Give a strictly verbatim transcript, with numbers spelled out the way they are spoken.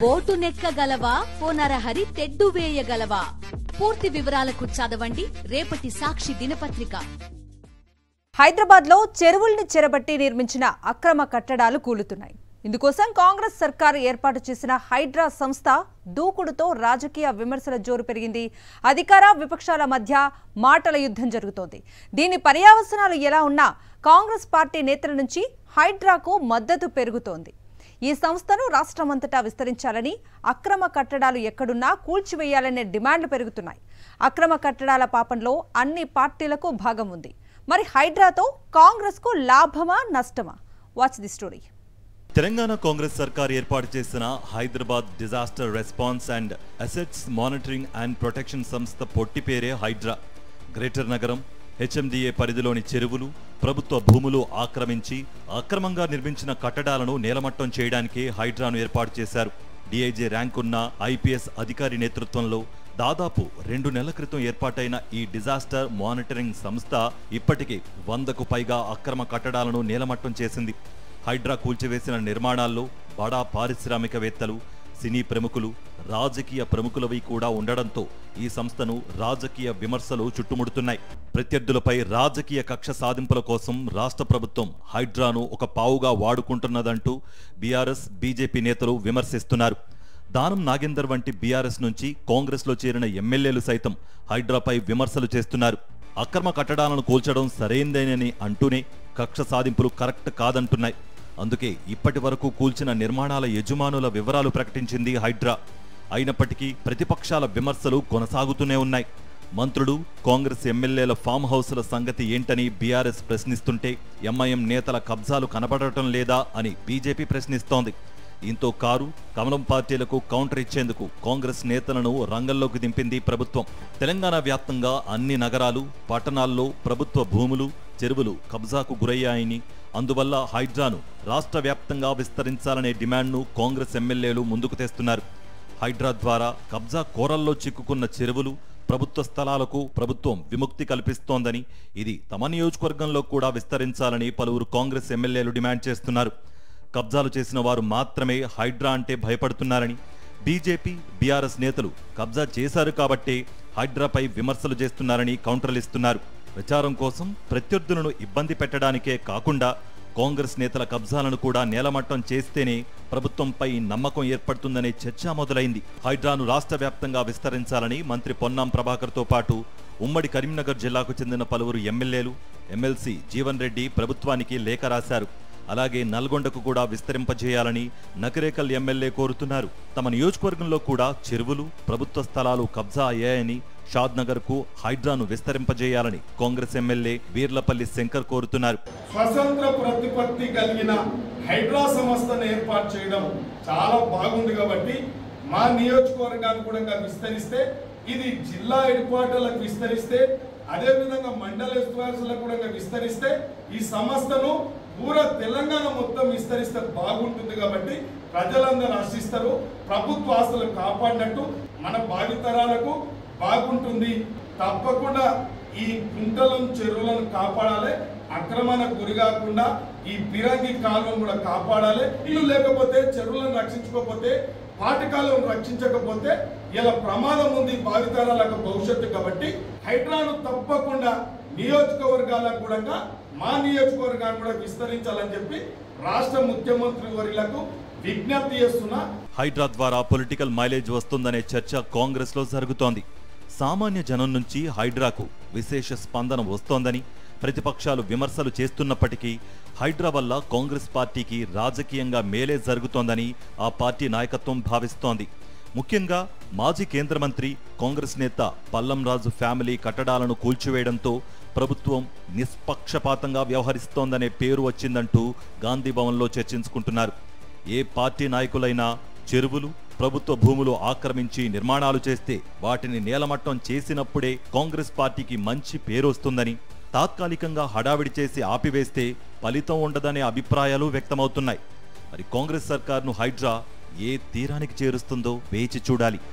Boat నెక్కగలవా ఓ నరహరి తెడ్డు వేయగలవా? పూర్తి వివరాలకు చదవండి రేపటి సాక్షి దినపత్రిక. హైదరాబాద్ లో చెరువుల్ని చెరబట్టి నిర్మించిన అక్రమ కట్టడాలు కూలుతున్నాయి. ఇందుకోసం కాంగ్రెస్ సర్కారు ఏర్పాటు చేసిన హైడ్రా సంస్థ దూకుడుతో రాజకీయ విమర్శల జోరు పెరిగింది. అధికార విపక్షాల మధ్య మాటల యుద్ధం జరుగుతోంది. దీని పర్యవసానాలు ఎలా ఉన్నా కాంగ్రెస్ పార్టీ నేతల నుంచి హైడ్రాకు మద్దతు పెరుగుతోంది. ఈ సంస్థను రాష్ట్రమంతటా విస్తరించాలని, అక్రమ కట్టడాలు ఎక్కడున్నా కూల్చివేయాలనే డిమాండ్లు పెరుగుతున్నాయి. అక్రమ కట్టడాల పాపంలో అన్ని పార్టీలకు భాగం ఉంది. మరి హైడ్రాతో కాంగ్రెస్ కు లాభమా నష్టమా? Watch the story. Telangana Congress సర్కార్ ఏర్పాటు చేసిన Hyderabad disaster response and assets monitoring and protection సంస్థ పొట్టి పేరే హైడ్రా. గ్రేటర్ నగరం హెచ్ఎండిఏ పరిధిలోని చెరువులు, ప్రభుత్వ భూములు ఆక్రమించి అక్రమంగా నిర్మించిన కట్టడాలను నేలమట్టం చేయడానికే హైడ్రాను ఏర్పాటు చేశారు. డిఐజీ ర్యాంకున్న ఐపీఎస్ అధికారి నేతృత్వంలో దాదాపు రెండు నెలల క్రితం ఏర్పాటైన ఈ డిజాస్టర్ మానిటరింగ్ సంస్థ ఇప్పటికే వందకు పైగా అక్రమ కట్టడాలను నేలమట్టం చేసింది. హైడ్రా కూల్చివేసిన నిర్మాణాల్లో బడా పారిశ్రామికవేత్తలు, సినీ ప్రముఖులు, రాజకీయ ప్రముఖులవి కూడా ఉండడంతో ఈ సంస్థను రాజకీయ విమర్శలు చుట్టుముడుతున్నాయి. ప్రత్యర్థులపై రాజకీయ కక్ష సాధింపుల కోసం రాష్ట్ర ప్రభుత్వం హైడ్రాను ఒక పావుగా వాడుకుంటున్నదంటూ బీఆర్ఎస్, బీజేపీ నేతలు విమర్శిస్తున్నారు. దానం నాగేందర్ వంటి బీఆర్ఎస్ నుంచి కాంగ్రెస్లో చేరిన ఎమ్మెల్యేలు సైతం హైడ్రాపై విమర్శలు చేస్తున్నారు. అక్రమ కట్టడాలను కూల్చడం సరైందేనని అంటూనే కక్ష సాధింపులు కరెక్ట్ కాదంటున్నాయి. అందుకే ఇప్పటి వరకు కూల్చిన నిర్మాణాల యజమానుల వివరాలు ప్రకటించింది హైడ్రా. అయినప్పటికీ ప్రతిపక్షాల విమర్శలు కొనసాగుతూనే ఉన్నాయి. మంత్రులు, కాంగ్రెస్ ఎమ్మెల్యేల ఫామ్ హౌస్ల సంగతి ఏంటని బీఆర్ఎస్ ప్రశ్నిస్తుంటే ఎంఐఎం నేతల కబ్జాలు కనబడటం లేదా అని బీజేపీ ప్రశ్నిస్తోంది. దీంతో కారు, కమలం పార్టీలకు కౌంటర్ ఇచ్చేందుకు కాంగ్రెస్ నేతలను రంగంలోకి దింపింది ప్రభుత్వం. తెలంగాణ వ్యాప్తంగా అన్ని నగరాలు, పట్టణాల్లో ప్రభుత్వ భూములు, చెరువులు కబ్జాకు గురయ్యాయని, అందువల్ల హైడ్రాను రాష్ట్ర వ్యాప్తంగా విస్తరించాలనే డిమాండ్ను కాంగ్రెస్ ఎమ్మెల్యేలు ముందుకు తెస్తున్నారు. హైడ్రా ద్వారా కబ్జా కోరల్లో చిక్కుకున్న చెరువులు, ప్రభుత్వ స్థలాలకు ప్రభుత్వం విముక్తి కల్పిస్తోందని, ఇది తమ నియోజకవర్గంలో కూడా విస్తరించాలని పలువురు కాంగ్రెస్ ఎమ్మెల్యేలు డిమాండ్ చేస్తున్నారు. కబ్జాలు చేసిన వారు మాత్రమే హైడ్రా అంటే భయపడుతున్నారని, బీజేపీ, బీఆర్ఎస్ నేతలు కబ్జా చేశారు కాబట్టే హైడ్రాపై విమర్శలు చేస్తున్నారని కౌంటర్లు ఇస్తున్నారు. ప్రచారం కోసం ప్రత్యర్థులను ఇబ్బంది పెట్టడానికే కాకుండా కాంగ్రెస్ నేతల కబ్జాలను కూడా నేలమట్టం చేస్తేనే ప్రభుత్వంపై నమ్మకం ఏర్పడుతుందనే చర్చ మొదలైంది. హైడ్రాను రాష్ట్ర వ్యాప్తంగా విస్తరించాలని మంత్రి పొన్నాం ప్రభాకర్తో పాటు ఉమ్మడి కరీంనగర్ జిల్లాకు చెందిన పలువురు ఎమ్మెల్యేలు, ఎమ్మెల్సీ జీవన్ రెడ్డి ప్రభుత్వానికి లేఖ రాశారు. అలాగే నల్గొండకు కూడా విస్తరింపజేయాలని నకిరేకల్ ఎమ్మెల్యే కోరుతున్నారు. తమ నియోజకవర్గంలో కూడా చెరువులు, ప్రభుత్వ స్థలాలు కబ్జా అయ్యాయని, షాద్ నగర్ కు హైడ్రాను విస్తరింపజేయాలని కాంగ్రెస్ ఎమ్మెల్యే వీర్లపల్లి శంకర్ కోరుతున్నారు. స్వతంత్ర ప్రతిపత్తి కలిగిన హైడ్రా సంస్థను ఏర్పాటు చేయడం చాలా బాగుంది కాబట్టి మా నియోజకవర్గాన్ని కూడా విస్తరిస్తే, ఇది జిల్లా హెడ్ క్వార్టర్లకు విస్తరిస్తే, అదేవిధంగా మండల హెడ్ కూడా విస్తరిస్తే, ఈ సంస్థను పూరా తెలంగాణ మొత్తం విస్తరిస్తే బాగుంటుంది కాబట్టి ప్రజలందరూ ఆశిస్తారు. ప్రభుత్వ ఆస్తులు కాపాడినట్టు మన భావితరాలకు బాగుంటుంది. తప్పకుండా ఈ కుంటలను, చెరువులను కాపాడాలి. అక్రమానికి గురి కాకుండా ఈ బిరంగి కాలువను కూడా కాపాడాలి. ఇల్లు లేకపోతే, చెరువులను రక్షించుకోకపోతే, పాఠకాలను రక్షించకపోతే ఇలా ప్రమాదం ఉంది భావితరాలకు భవిష్యత్తు. కాబట్టి హైడ్రాను తప్పకుండా నియోజకవర్గాలకు కూడా, మా నియోజకవర్గాన్ని కూడా విస్తరించాలని చెప్పి రాష్ట్ర ముఖ్యమంత్రి వర్యులకు విజ్ఞప్తి చేస్తున్నా. హైడ్రా ద్వారా పొలిటికల్ మైలేజ్ వస్తుందనే చర్చ కాంగ్రెస్ లో జరుగుతోంది. సామాన్య జనం నుంచి హైడ్రాకు విశేష స్పందన వస్తోందని ప్రతిపక్షాలు విమర్శలు చేస్తున్నప్పటికీ హైడ్రా వల్ల కాంగ్రెస్ పార్టీకి రాజకీయంగా మేలే జరుగుతోందని ఆ పార్టీ నాయకత్వం భావిస్తోంది. ముఖ్యంగా మాజీ కేంద్ర మంత్రి, కాంగ్రెస్ నేత పల్లం రాజు ఫ్యామిలీ కట్టడాలను కూల్చివేయడంతో ప్రభుత్వం నిష్పక్షపాతంగా వ్యవహరిస్తోందనే పేరు వచ్చిందంటూ గాంధీ భవన్లో చర్చించుకుంటున్నారు. ఏ పార్టీ నాయకులైనా చెరువులు, ప్రభుత్వ భూములు ఆక్రమించి నిర్మాణాలు చేస్తే వాటిని నేలమట్టం చేసినప్పుడే కాంగ్రెస్ పార్టీకి మంచి పేరు వస్తుందని, తాత్కాలికంగా హడావిడి చేసి ఆపివేస్తే ఫలితం ఉండదనే అభిప్రాయాలు వ్యక్తమవుతున్నాయి. మరి కాంగ్రెస్ సర్కార్ను హైడ్రా ఏ తీరానికి చేరుస్తుందో వేచి చూడాలి.